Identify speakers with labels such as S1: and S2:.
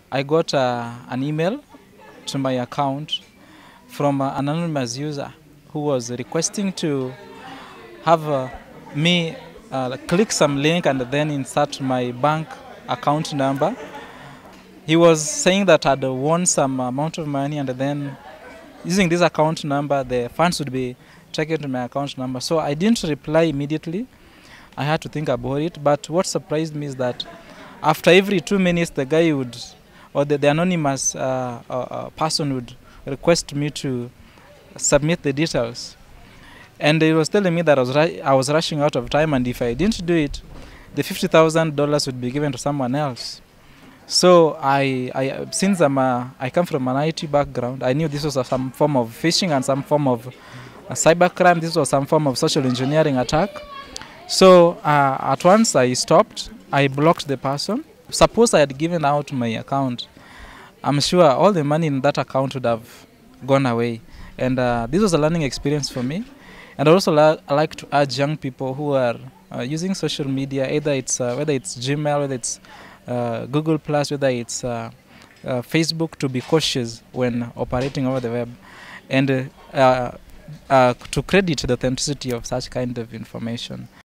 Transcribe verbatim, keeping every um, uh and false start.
S1: I got uh, an email to my account from uh, an anonymous user who was requesting to have uh, me uh, click some link and then insert my bank account number. He was saying that I'd won some amount of money, and then using this account number, the funds would be taken to my account number. So I didn't reply immediately. I had to think about it. But what surprised me is that after every two minutes, the guy would, or the, the anonymous uh, uh, person would request me to submit the details. And he was telling me that I was, I was rushing out of time, and if I didn't do it, the fifty thousand dollars would be given to someone else. So I, I since I'm a, I come from an I T background, I knew this was a, some form of phishing and some form of a cybercrime. This was some form of social engineering attack. So uh, at once I stopped. I blocked the person. Suppose I had given out my account, I'm sure all the money in that account would have gone away. And uh, this was a learning experience for me. And I also la I like to urge young people who are uh, using social media, either it's uh, whether it's Gmail, whether it's uh, Google Plus, whether it's uh, uh, Facebook, to be cautious when operating over the web, and uh, uh, uh, to credit the authenticity of such kind of information.